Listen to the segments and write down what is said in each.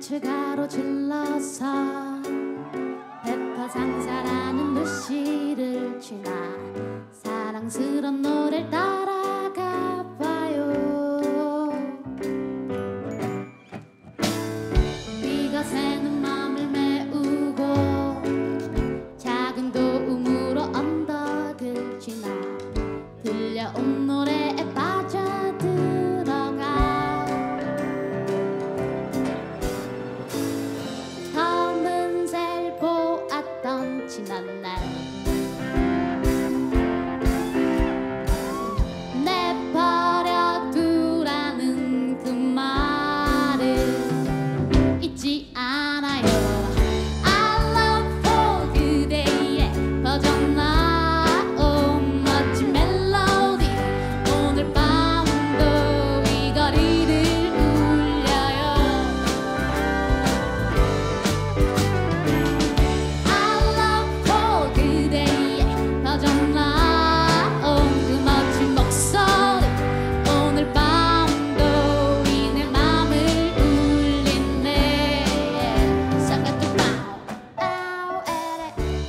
달빛을 가로질러서 페퍼 상사라는 루시를 지나 사랑스런 노래를 따라가 봐요. 비가 새는 맘을 메우고 작은 도움으로 언덕을 지나 들려온 노래에 빠져들어가 검은 새 보았던 지난 날 내버려두라는 그 말을 잊지 않아요. I love for 그대의 퍼져나온 멋진 멜로디 오늘 밤도 이 거리를 울려요. I love for 그대의 퍼져나온 그 멋진 목소리 오늘 밤도 이 내 맘을 울리네. 사가도 아우 에레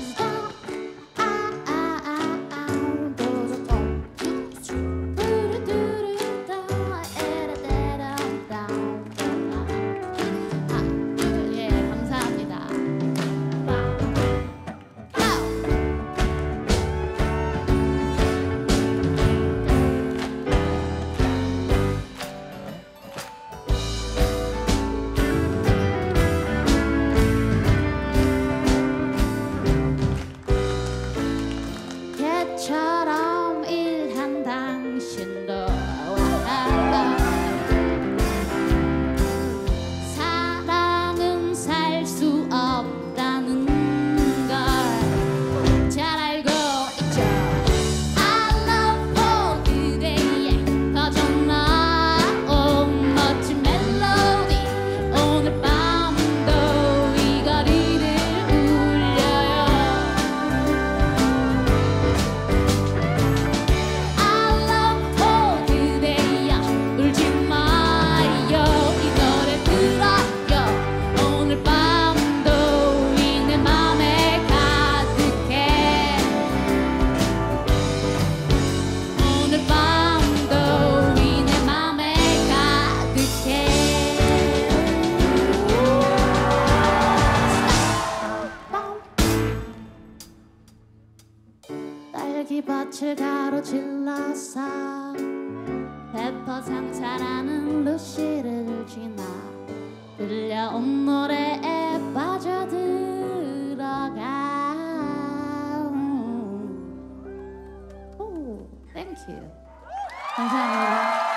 예, 감사합니다. 개처럼 일한 당신도 사랑은 살 수 없다는 걸 잘 알고 있죠. I love for 그대의 퍼져나온 멋진 멜로디 오늘 밤도 이 거리를 울려요. I love for 그대여 울지 마요. 이 노래 들어요. 오늘 밤도 이 내 맘에 가득해. 오늘 밤도 이 내 맘에 가득해. 딸기밭을 가로질러서 페퍼 상사라는 루시를 지나 들려온 노래에 빠져들어가. 오, 땡큐. 감사합니다.